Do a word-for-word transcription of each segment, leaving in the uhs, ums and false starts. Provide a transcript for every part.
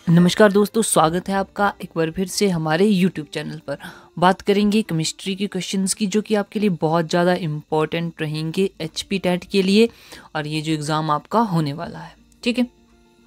नमस्कार दोस्तों, स्वागत है आपका एक बार फिर से हमारे यूट्यूब चैनल पर। बात करेंगे केमिस्ट्री के क्वेश्चंस की, जो कि आपके लिए बहुत ज़्यादा इम्पोर्टेंट रहेंगे एचपी टेट के लिए, और ये जो एग्ज़ाम आपका होने वाला है। ठीक है,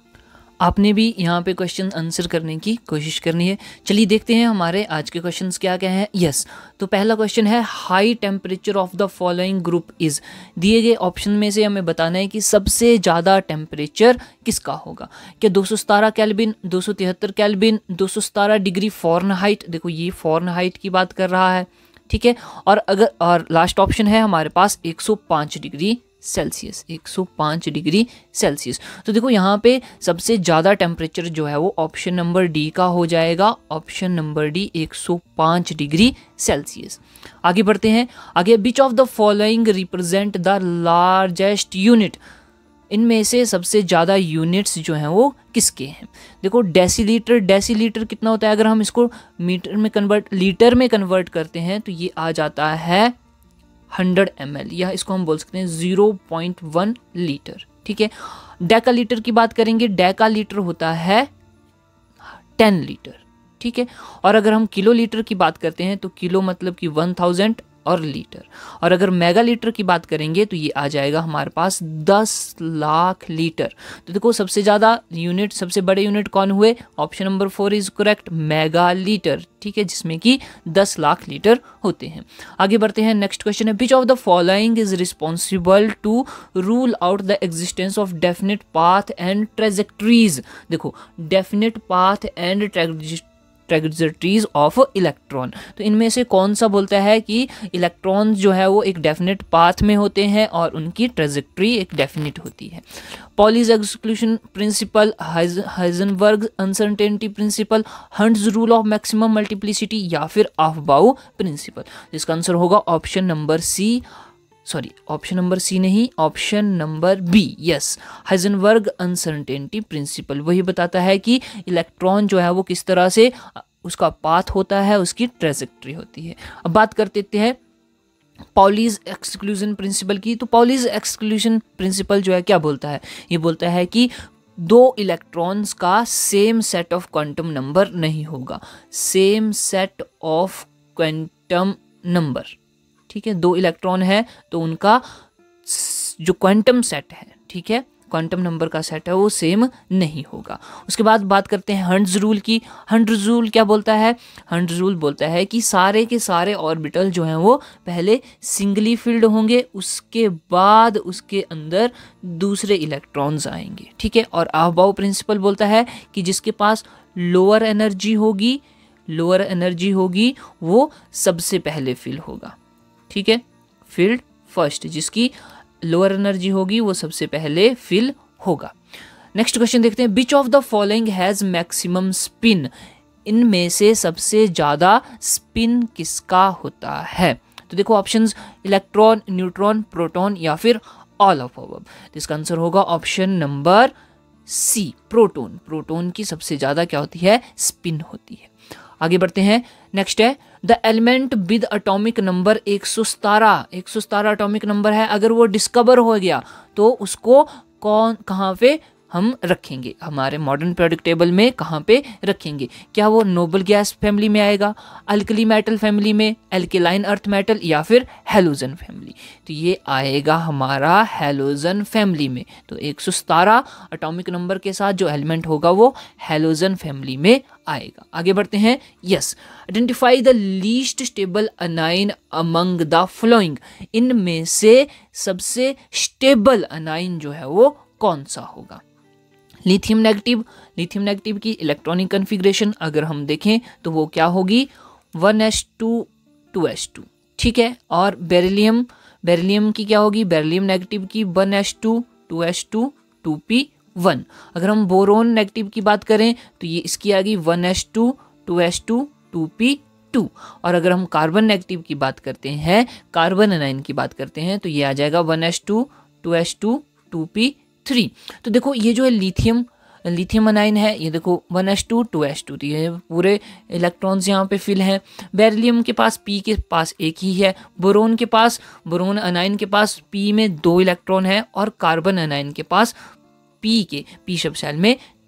आपने भी यहाँ पे क्वेश्चन आंसर करने की कोशिश करनी है। चलिए देखते हैं हमारे आज के क्वेश्चंस क्या क्या हैं। यस, तो पहला क्वेश्चन है high temperature of the following group is. दिए गए ऑप्शन में से हमें बताना है कि सबसे ज़्यादा टेम्परेचर किसका होगा। क्या दो सौ सतारह केल्विन, दो सौ तिहत्तर केल्विन, दो सौ सतारह डिग्री फॉरेनहाइट। देखो ये फॉरेनहाइट की बात कर रहा है। ठीक है, और अगर और लास्ट ऑप्शन है हमारे पास एक सौ पाँच डिग्री सेल्सियस, एक सौ पाँच डिग्री सेल्सियस। तो देखो यहाँ पे सबसे ज़्यादा टेम्परेचर जो है वो ऑप्शन नंबर डी का हो जाएगा। ऑप्शन नंबर डी एक सौ पाँच डिग्री सेल्सियस। आगे बढ़ते हैं। आगे, which of the following represent the largest unit. इनमें से सबसे ज़्यादा यूनिट्स जो हैं वो किसके हैं। देखो डेसीलीटर, डेसीलीटर कितना होता है, अगर हम इसको मीटर में कन्वर्ट लीटर में कन्वर्ट करते हैं तो ये आ जाता है हंड्रेड एम एल, या इसको हम बोल सकते हैं ज़ीरो पॉइंट वन लीटर। ठीक है, डेका लीटर की बात करेंगे, डेका लीटर होता है टेन लीटर। ठीक है, और अगर हम किलो लीटर की बात करते हैं तो किलो मतलब कि वन थाउजेंड और लीटर, और अगर मेगा लीटर की बात करेंगे तो ये आ जाएगा हमारे पास दस लाख लीटर। तो देखो सबसे ज़्यादा यूनिट, सबसे बड़े यूनिट कौन हुए, option number four is correct, mega litre. ठीक है, जिसमें कि दस लाख लीटर होते हैं। आगे बढ़ते हैं। नेक्स्ट क्वेश्चन है which of the following is responsible to rule out the existence of definite path and trajectories. देखो definite path and trajectories of electron, तो इनमें से कौन सा बोलता है कि इलेक्ट्रॉन जो है वो एक डेफिनेट पाथ में होते हैं और उनकी ट्रेजेक्ट्री एक डेफिनेट होती है। Pauli's exclusion principle, Heisenberg uncertainty principle, Hund's rule of maximum multiplicity, या फिर अफबाउ प्रिंसिपल। इसका आंसर होगा option number C, sorry option number C नहीं, option number B. Yes, Heisenberg uncertainty principle वही बताता है कि इलेक्ट्रॉन जो है वो किस तरह से उसका पाथ होता है, उसकी ट्रेजेक्ट्री होती है। अब बात कर लेते हैं पॉलीज एक्सक्लूजन प्रिंसिपल की। तो पॉलीज एक्सक्लूजन प्रिंसिपल जो है क्या बोलता है, ये बोलता है कि दो इलेक्ट्रॉन्स का same set of quantum number नहीं होगा, same set of quantum number. ठीक है, दो इलेक्ट्रॉन है तो उनका जो क्वांटम सेट है, ठीक है, क्वांटम नंबर का सेट है वो सेम नहीं होगा। उसके बाद बात करते हैं हंट्स रूल की। हंट्स रूल क्या बोलता है, हंट्स रूल बोलता है कि सारे के सारे ऑर्बिटल जो हैं वो पहले सिंगली फिल्ड होंगे, उसके बाद उसके अंदर दूसरे इलेक्ट्रॉन्स आएंगे। ठीक है, और अफबाउ प्रिंसिपल बोलता है कि जिसके पास लोअर एनर्जी होगी, लोअर एनर्जी होगी वो सबसे पहले फिल होगा। ठीक है, फील्ड फर्स्ट, जिसकी लोअर एनर्जी होगी वो सबसे पहले फिल होगा। नेक्स्ट क्वेश्चन देखते हैं which of the following has maximum spin. इनमें से सबसे ज्यादा स्पिन किसका होता है। तो देखो ऑप्शंस इलेक्ट्रॉन, न्यूट्रॉन, प्रोटॉन, या फिर ऑल ऑफ अबव। इसका आंसर होगा option number C, proton. Proton की सबसे ज्यादा क्या होती है, स्पिन होती है। आगे बढ़ते हैं। नेक्स्ट है the element with atomic number एक सौ सतारह, एक सौ सतारह अटोमिक नंबर है, अगर वो डिस्कवर हो गया तो उसको कौन कहाँ पे हम रखेंगे, हमारे मॉडर्न पीरियोडिक टेबल में कहाँ पे रखेंगे। क्या वो नोबल गैस फैमिली में आएगा, अल्कली मेटल फैमिली में, एल्केलाइन अर्थ मेटल, या फिर हेलोजन फैमिली। तो ये आएगा हमारा हेलोजन फैमिली में। तो एक सौ सतारह अटोमिक नंबर के साथ जो एलिमेंट होगा वो हेलोजन फैमिली में आएगा। आगे बढ़ते हैं। Yes, identify the least stable anion among the following. इनमें से सबसे स्टेबल अनाइन जो है वो कौन सा होगा। लिथियम नेगेटिव, लिथियम नेगेटिव की इलेक्ट्रॉनिक कन्फिग्रेशन अगर हम देखें तो वो क्या होगी, one s two two s two. ठीक है, और बेरिलियम, बेरिलियम की क्या होगी, बेरिलियम नेगेटिव की one s two two s two two p one. अगर हम बोरोन नेगेटिव की बात करें तो ये इसकी आ गई one s two two s two two p two. और अगर हम कार्बन नेगेटिव की बात करते हैं, कार्बन एनाइन की बात करते हैं तो ये आ जाएगा one s two two s two two p three. तो देखो ये जो है लिथियम, लिथियम अनाइन है, ये देखो one s two two s two, ये पूरे इलेक्ट्रॉन्स यहाँ पे फिल हैं। बेरिलियम के पास पी के पास एक ही है, बोरोन के पास, बोरोन अनाइन के पास पी में दो इलेक्ट्रॉन है, और कार्बन अनाइन के पास पी के पी सब सेल में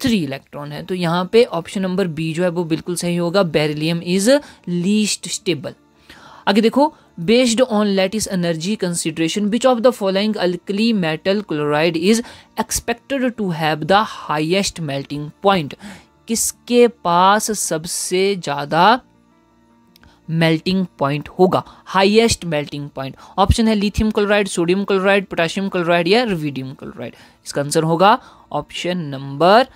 थ्री इलेक्ट्रॉन है। तो यहाँ पे ऑप्शन नंबर बी जो है वो बिल्कुल सही होगा, बेरिलियम इज लीस्ट स्टेबल। आगे देखो, based on lattice energy consideration which of the following alkali metal chloride is expected to have the highest melting point. किसके पास सबसे ज़्यादा मेल्टिंग पॉइंट होगा, हाईएस्ट मेल्टिंग पॉइंट? ऑप्शन है lithium chloride, sodium chloride, potassium chloride या rubidium chloride. इसका answer होगा option number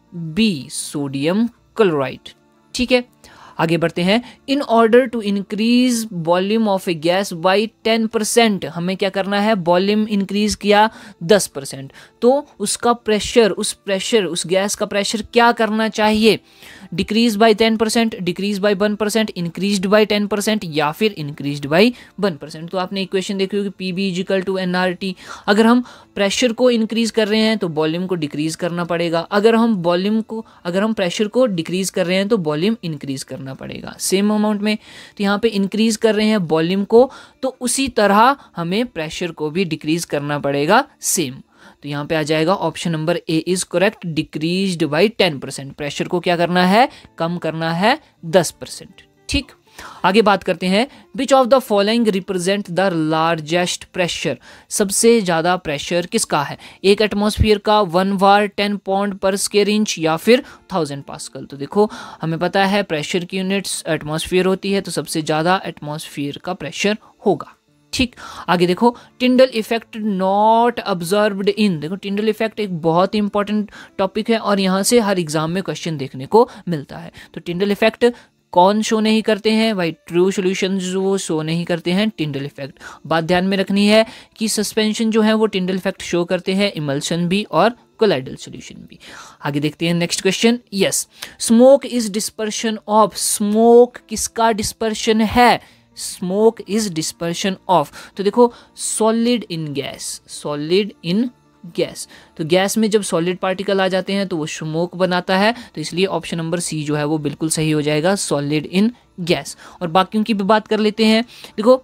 B, sodium chloride. ठीक है, आगे बढ़ते हैं। In order to increase volume of a gas by ten percent, हमें क्या करना है, वॉल्यूम इंक्रीज किया दस परसेंट, तो उसका प्रेशर, उस प्रेशर उस गैस का प्रेशर क्या करना चाहिए? Decrease by ten percent, decrease by one percent, increased by ten percent या फिर इंक्रीज्ड बाई वन परसेंट। तो आपने इक्वेशन देखी होगी, P V equal to n R T. अगर हम प्रेशर को इंक्रीज कर रहे हैं तो वॉल्यूम को डिक्रीज करना पड़ेगा, अगर हम वॉल्यूम को अगर हम प्रेशर को डिक्रीज कर रहे हैं तो वॉल्यूम इंक्रीज करना पड़ेगा सेम अमाउंट में। तो यहाँ पे इंक्रीज कर रहे हैं वॉल्यूम को, तो उसी तरह हमें प्रेशर को भी डिक्रीज करना पड़ेगा सेम। तो यहाँ पे आ जाएगा option number A is correct, decreased by ten percent. Pressure को क्या करना है, कम करना है दस परसेंट। ठीक, आगे बात करते हैं। Which of the following represent the largest pressure, सबसे ज्यादा प्रेशर किसका है? एक एटमॉस्फेयर का, one bar, ten pound per square inch या फिर थाउजेंड पास्कल। तो देखो हमें पता है प्रेशर की यूनिट्स एटमॉस्फेयर होती है, तो सबसे ज्यादा एटमॉस्फेयर का प्रेशर होगा। ठीक, आगे देखो, Tyndall effect not observed in. देखो टिंडल इफेक्ट एक बहुत ही इंपॉर्टेंट टॉपिक है और यहाँ से हर एग्जाम में क्वेश्चन देखने को मिलता है। तो टिंडल इफेक्ट कौन शो नहीं करते हैं भाई? ट्रू सॉल्यूशंस वो शो नहीं करते हैं टिंडल इफेक्ट। बात ध्यान में रखनी है कि सस्पेंशन जो है वो टिंडल इफेक्ट शो करते हैं, इमल्शन भी और कोलाइडल सॉल्यूशन भी। आगे देखते हैं next question. Yes, smoke is dispersion of, smoke किसका डिस्पर्शन है? Smoke is dispersion of. तो देखो solid in gas, solid in gas, तो गैस में जब सॉलिड पार्टिकल आ जाते हैं तो वो स्मोक बनाता है, तो इसलिए ऑप्शन नंबर सी जो है वो बिल्कुल सही हो जाएगा, सॉलिड इन गैस। और बाकियों की भी बात कर लेते हैं। देखो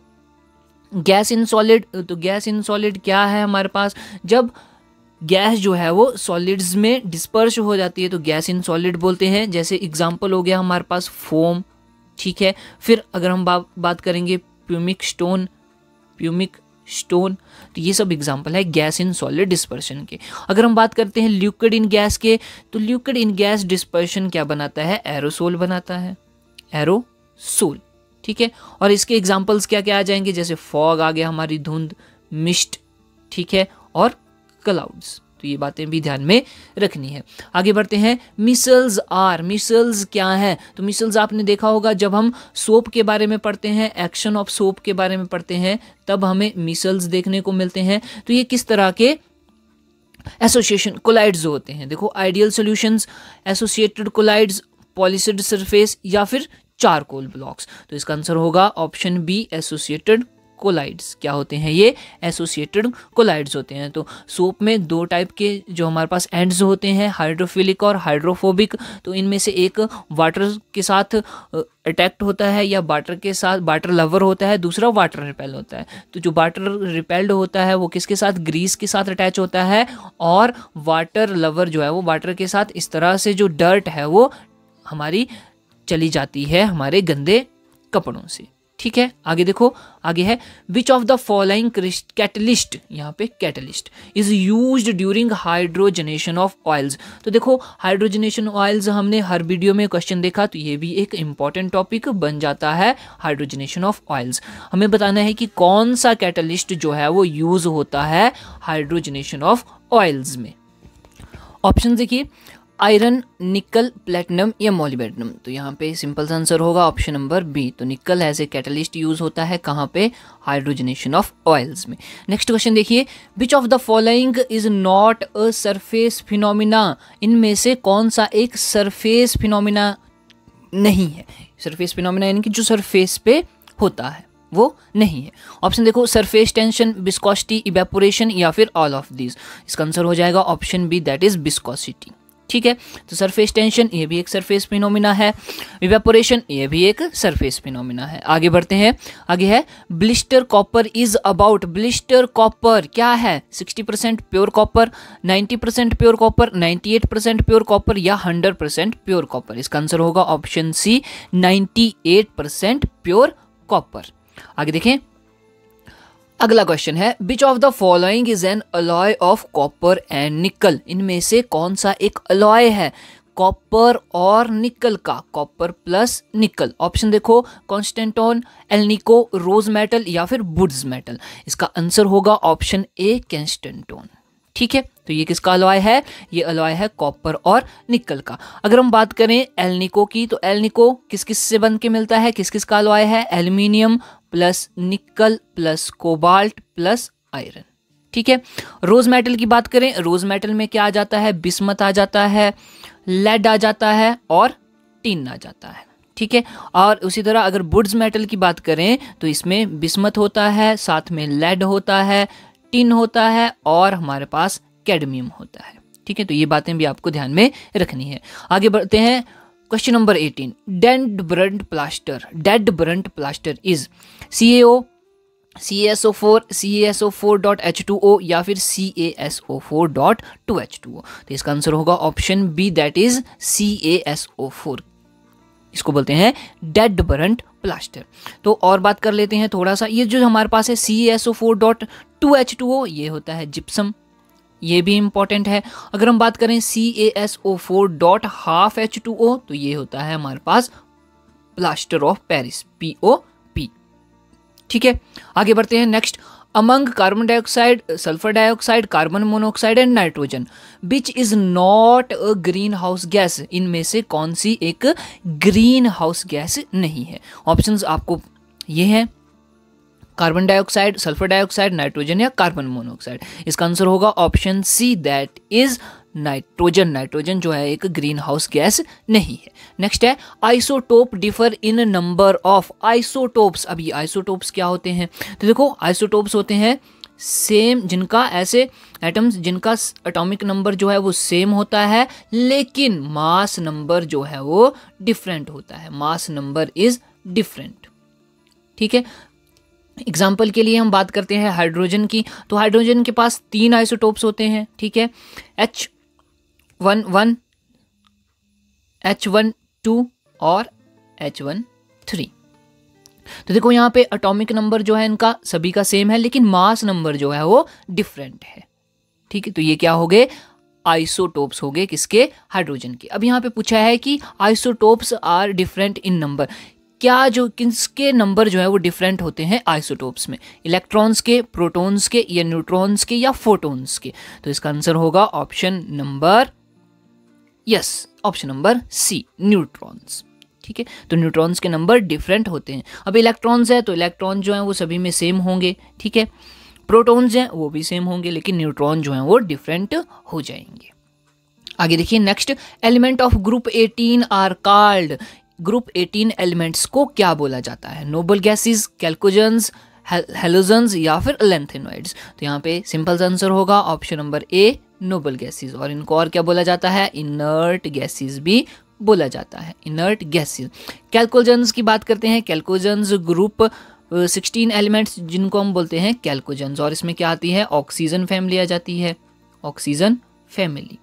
गैस इन सॉलिड, तो गैस इन सॉलिड क्या है हमारे पास? जब गैस जो है वो सॉलिड्स में डिस्पर्स हो जाती है तो गैस इन सॉलिड बोलते हैं। जैसे एग्जांपल हो गया हमारे पास फोम, ठीक है। फिर अगर हम बा, बात करेंगे प्यूमिक स्टोन, प्यूमिक स्टोन, तो ये सब एग्जांपल है गैस इन सॉलिड डिस्पर्शन के। अगर हम बात करते हैं लिक्विड इन गैस के, तो लिक्विड इन गैस डिस्पर्शन क्या बनाता है? एरोसोल बनाता है, एरोसोल, ठीक है। और इसके एग्जांपल्स क्या क्या आ जाएंगे? जैसे फॉग आ गया, हमारी धुंध, मिस्ट, ठीक है, और क्लाउड्स। तो ये बातें भी ध्यान में रखनी है। आगे बढ़ते हैं। मिसल्स आर, मिसल्स क्या है? तो मिसल्स आपने देखा होगा जब हम सोप के बारे में पढ़ते हैं, एक्शन ऑफ सोप के बारे में पढ़ते हैं, तब हमें मिसल्स देखने को मिलते हैं। तो ये किस तरह के एसोसिएशन कोलाइड्स होते हैं? देखो ideal solutions, associated colloids, polished surface या फिर चारकोल ब्लॉक्स। तो इसका आंसर होगा ऑप्शन बी, एसोसिएटेड कोलाइड्स। क्या होते हैं ये? एसोसिएटेड कोलाइड्स होते हैं। तो सोप में दो टाइप के जो हमारे पास एंड्स होते हैं, हाइड्रोफिलिक और हाइड्रोफोबिक। तो इनमें से एक वाटर के साथ अटैक्ट होता है या वाटर के साथ वाटर लवर होता है, दूसरा वाटर रिपेल होता है। तो जो वाटर रिपेल्ड होता है वो किसके साथ? ग्रीस के साथ अटैच होता है, और वाटर लवर जो है वो वाटर के साथ इस तरह से जो डर्ट है वो हमारी चली जाती है हमारे गंदे कपड़ों से, ठीक है। आगे देखो, आगे है which of the following catalyst, यहाँ पे catalyst is used during hydrogenation of oils. तो देखो हाइड्रोजनेशन ऑयल्स हमने हर वीडियो में क्वेश्चन देखा, तो ये भी एक इंपॉर्टेंट टॉपिक बन जाता है। हाइड्रोजनेशन ऑफ ऑयल्स हमें बताना है कि कौन सा कैटलिस्ट जो है वो यूज होता है हाइड्रोजनेशन ऑफ ऑयल्स में। ऑप्शन देखिए, आयरन, निकल, प्लेटिनम या मोलिब्डेनम। तो यहाँ पे सिंपल आंसर होगा ऑप्शन नंबर बी। तो nickel as a catalyst use होता है कहाँ पे? हाइड्रोजनेशन ऑफ ऑयल्स में। नेक्स्ट क्वेश्चन देखिए, which of the following is not a surface phenomena. इनमें से कौन सा एक सरफेस फिनोमिना नहीं है? सरफेस फिनोमिना यानी कि जो सरफेस पे होता है वो नहीं है। ऑप्शन देखो, सरफेस टेंशन, विस्कोसिटी, इवेपोरेशन या फिर ऑल ऑफ दीज। इसका आंसर हो जाएगा option B, that is viscosity. ठीक है। तो सरफेस टेंशन ये भी एक सरफेस फिनोमिना है, इवेपोरेशन ये भी एक सरफेस फिनोमिना है। आगे बढ़ते हैं, आगे है blister copper is about, blister copper क्या है, sixty percent pure copper, ninety percent pure copper, ninety eight percent pure copper या हंड्रेड परसेंट प्योर कॉपर। इसका आंसर होगा option C ninety eight percent pure copper. आगे देखें, अगला question है which of the following is an alloy of copper and nickel, इनमें से कौन सा एक अलॉय है कॉपर और निकल का, कॉपर प्लस निकल। ऑप्शन देखो, कॉन्स्टेंटोन, एल्निको, रोज मेटल या फिर वुड्स मेटल। इसका आंसर होगा ऑप्शन ए कैंस्टेंटोन। ठीक है, तो ये किसका अलॉय है, ये अलॉय है कॉपर और निकल का। अगर हम बात करें एल्निको की, तो एल्निको किस किस से बन के मिलता है, किस किस का अलॉय है, aluminium plus nickel plus cobalt plus iron. ठीक है, रोज मेटल की बात करें, रोज मेटल में क्या आ जाता है, बिस्मथ आ जाता है, लेड आ जाता है और टिन आ जाता है। ठीक है, और उसी तरह अगर वुड्स मेटल की बात करें तो इसमें बिस्मथ होता है, साथ में लेड होता है, टिन होता है और हमारे पास कैडमियम होता है। ठीक है, तो ये बातें भी आपको ध्यान में रखनी है। आगे बढ़ते हैं, question number eighteen, dead burnt plaster, dead burnt plaster is C A O, C A S O four, C A S O four dot H two O या फिर C A S O four dot two H two O. तो इसका answer होगा option B, that is C A S O four. इसको बोलते हैं dead burnt plaster. तो और बात कर लेते हैं थोड़ा सा, ये जो हमारे पास है C A S O four dot two H two O, ये होता है जिप्सम, ये भी इंपॉर्टेंट है। अगर हम बात करें C A S O four dot half H two O, तो ये होता है हमारे पास plaster of Paris, P O P. ठीक है, आगे बढ़ते हैं next, among carbon dioxide, sulphur dioxide, carbon monoxide and nitrogen which is not a greenhouse gas, इनमें से कौन सी एक ग्रीन हाउस गैस नहीं है। ऑप्शंस आपको ये हैं, carbon dioxide, sulphur dioxide, nitrogen या कार्बन मोनोऑक्साइड। इसका आंसर होगा option C, that is nitrogen. Nitrogen जो है एक ग्रीन हाउस गैस नहीं है। नेक्स्ट है isotope differ in number of, isotopes, अभी आइसोटोप्स क्या होते हैं, तो देखो आइसोटोप्स होते हैं सेम, जिनका ऐसे एटम्स जिनका एटॉमिक नंबर जो है वो सेम होता है लेकिन मास नंबर जो है वो डिफरेंट होता है, मास नंबर इज डिफरेंट। ठीक है, एग्जाम्पल के लिए हम बात करते हैं हाइड्रोजन की, तो हाइड्रोजन के पास तीन आइसोटोप्स होते हैं। ठीक है, H one one, H one two और एच वन थ्री। तो देखो यहाँ पे एटॉमिक नंबर जो है इनका सभी का सेम है लेकिन मास नंबर जो है वो डिफरेंट है। ठीक है, तो ये क्या हो गए, आइसोटोप्स हो गए किसके, हाइड्रोजन के। अब यहाँ पे पूछा है कि isotopes are different in number, क्या जो किसके नंबर जो है वो डिफरेंट होते हैं आइसोटोप्स में, इलेक्ट्रॉन्स के, प्रोटॉन्स के या न्यूट्रॉन्स के या फोटॉन्स के। तो इसका आंसर होगा option number, yes option number C, neutrons. ठीक है, तो न्यूट्रॉन्स के नंबर डिफरेंट होते हैं। अब इलेक्ट्रॉन्स है तो इलेक्ट्रॉन जो है वो सभी में सेम होंगे। ठीक है, प्रोटॉन्स हैं वो भी सेम होंगे लेकिन न्यूट्रॉन जो है वो डिफरेंट हो जाएंगे। आगे देखिए next, element of group eighteen are called, group eighteen elements को क्या बोला जाता है, नोबल गैसेस, कैल्कोजेंस, हेलोजेंस या फिर लेंथेनॉइड्स। तो यहाँ पे सिंपल आंसर होगा option number A, noble gases. और इनको और क्या बोला जाता है, इनर्ट गैसेस भी बोला जाता है, इनर्ट गैसेस। कैल्कोजेंस की बात करते हैं, कैल्कोजेंस ग्रुप सिक्सटीन एलिमेंट्स जिनको हम बोलते हैं कैल्कोजेंस, और इसमें क्या आती है, ऑक्सीजन फैमिली आ जाती है, ऑक्सीजन फैमिली।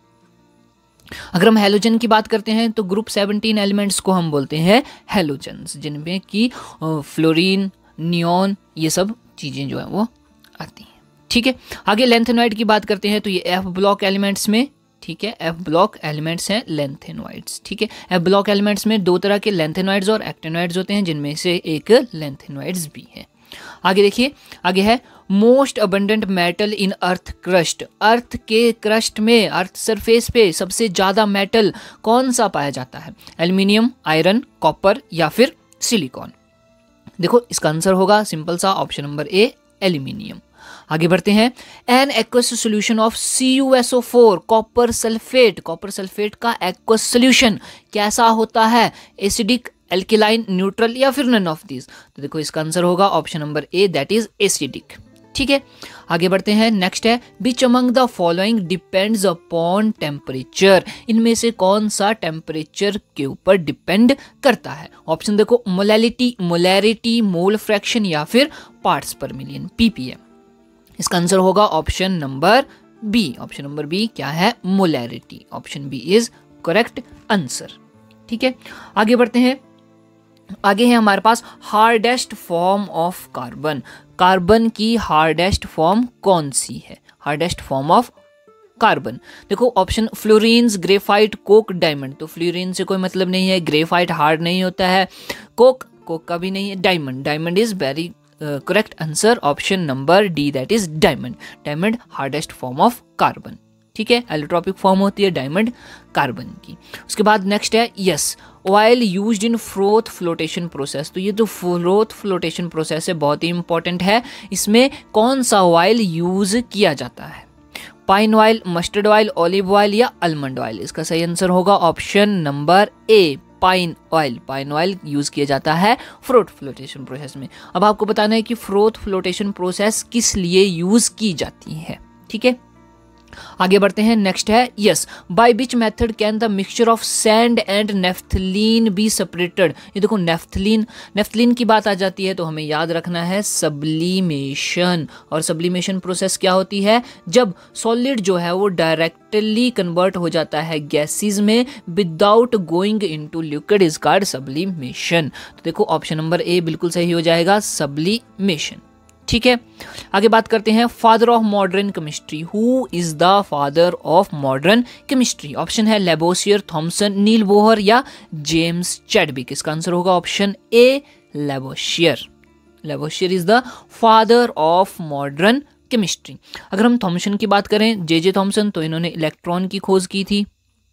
अगर हम हेलोजन की बात करते हैं तो ग्रुप सेवनटीन एलिमेंट्स को हम बोलते हैं हेलोजेंस, जिनमें कि फ्लोरीन, नियॉन, ये सब चीज़ें जो है वो आती हैं। ठीक है, आगे लेंथेनॉइड की बात करते हैं तो ये एफ ब्लॉक एलिमेंट्स में, ठीक है, एफ ब्लॉक एलिमेंट्स हैं लेंथेनॉइड्स। ठीक है, एफ ब्लॉक एलिमेंट्स में दो तरह के लेंथेनॉइड्स और एक्टेनॉइड्स होते हैं जिनमें से एक लेंथेनॉइड्स भी है। आगे देखिए, आगे है most abundant metal in earth crust, earth के क्रस्ट में, अर्थ सरफेस पे सबसे ज़्यादा मेटल कौन सा पाया जाता है, एल्यूमिनियम, आयरन, कॉपर या फिर सिलिकॉन। देखो इसका आंसर होगा सिंपल सा ऑप्शन नंबर ए, एल्यूमिनियम। आगे बढ़ते हैं, an aqueous solution of C U S O four, copper sulphate, copper sulphate का एक्वस सोल्यूशन कैसा होता है, एसिडिक, एल्किलाइन, न्यूट्रल या फिर नन ऑफ दीज। तो देखो इसका आंसर होगा option number A, that is acidic. ठीक है, आगे बढ़ते हैं। नेक्स्ट है which among the following depends upon temperature, इनमें से कौन सा टेम्परेचर के ऊपर डिपेंड करता है। ऑप्शन देखो, मोलैलिटी, मोलैरिटी, मोल फ्रैक्शन या फिर पार्ट्स पर मिलियन, पीपीएम। इसका आंसर होगा option number B. Option number B क्या है, molarity. Option B is correct answer. ठीक है, आगे बढ़ते हैं। आगे है हमारे पास hardest form of carbon. Carbon की हार्डेस्ट फॉर्म कौन सी है, हार्डेस्ट फॉर्म ऑफ कार्बन। देखो option fullerenes, graphite, coke, diamond. तो फ्लोरीन से कोई मतलब नहीं है, ग्रेफाइट हार्ड नहीं होता है, कोक कोक का भी नहीं है, diamond diamond is very correct answer. Option number D that is diamond. Diamond hardest form of carbon. ठीक है, एलोट्रॉपिक फॉर्म होती है डायमंड कार्बन की। उसके बाद नेक्स्ट है yes, oil used in froth flotation process. तो ये जो फ्रोथ फ्लोटेशन प्रोसेस है बहुत ही इंपॉर्टेंट है। इसमें कौन सा ऑयल यूज किया जाता है, pine oil, mustard oil, olive oil या आलमंड ऑयल। इसका सही आंसर होगा option number A, pine oil. Pine oil use किया जाता है फ्रोथ फ्लोटेशन प्रोसेस में। अब आपको बताना है कि फ्रोथ फ्लोटेशन प्रोसेस किस लिए यूज की जाती है। ठीक है, आगे बढ़ते हैं। नेक्स्ट है yes, by which method can the mixture of sand and naphthalene be separated. ये देखो नेफ्थलीन, नेफ्थलीन की बात आ जाती है तो हमें याद रखना है सब्लिमेशन। और सब्लिमेशन प्रोसेस क्या होती है, जब सॉलिड जो है वो डायरेक्टली कन्वर्ट हो जाता है गैसेस में without going into liquid is called sublimation. तो देखो ऑप्शन नंबर ए बिल्कुल सही हो जाएगा, सब्लिमेशन। ठीक है, आगे बात करते हैं father of modern chemistry. Who is the father of modern chemistry. Option है लेबोसियर, थॉमसन, नील बोहर या जेम्स चैडविक। इसका आंसर होगा option A, Lavoisier. Lavoisier is the father of modern chemistry. अगर हम थॉमसन की बात करें, जे जे थॉमसन, तो इन्होंने इलेक्ट्रॉन की खोज की थी।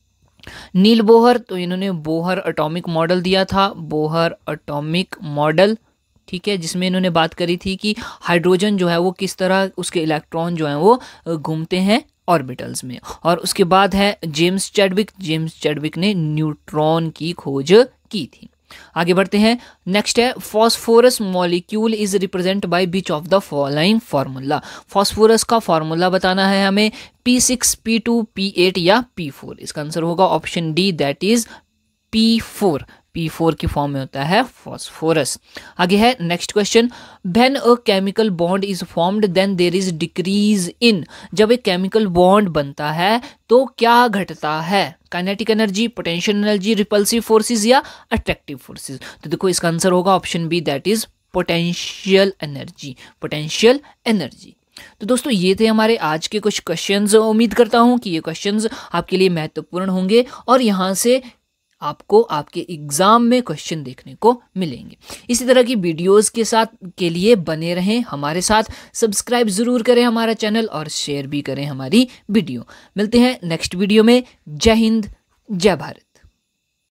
नील बोहर, तो इन्होंने बोहर एटॉमिक मॉडल दिया था, बोहर एटॉमिक मॉडल। ठीक है, जिसमें इन्होंने बात करी थी कि हाइड्रोजन जो है वो किस तरह उसके इलेक्ट्रॉन जो हैं वो घूमते हैं ऑर्बिटल्स में। और उसके बाद है जेम्स चैडविक। जेम्स चैडविक ने न्यूट्रॉन की खोज की थी। आगे बढ़ते हैं। नेक्स्ट है phosphorus molecule is represent by which of the following formula. Phosphorus का फार्मूला बताना है हमें, P six, P two, P eight या पी फोर। इसका आंसर होगा option D that is P four. P four की फॉर्म में होता है फॉस्फोरस। आगे है next question, when a chemical bond is formed then there is decrease in. जब एक केमिकल बॉन्ड बनता है तो क्या घटता है, kinetic energy, potential energy, repulsive forces या अट्रैक्टिव फोर्सेस। तो देखो इसका आंसर होगा option B that is potential energy. Potential energy. तो दोस्तों ये थे हमारे आज के कुछ क्वेश्चंस। उम्मीद करता हूं कि ये क्वेश्चंस आपके लिए महत्वपूर्ण होंगे और यहाँ से आपको आपके एग्जाम में क्वेश्चन देखने को मिलेंगे। इसी तरह की वीडियोस के साथ के लिए बने रहें हमारे साथ, सब्सक्राइब जरूर करें हमारा चैनल और शेयर भी करें हमारी वीडियो। मिलते हैं नेक्स्ट वीडियो में। जय हिंद, जय भारत।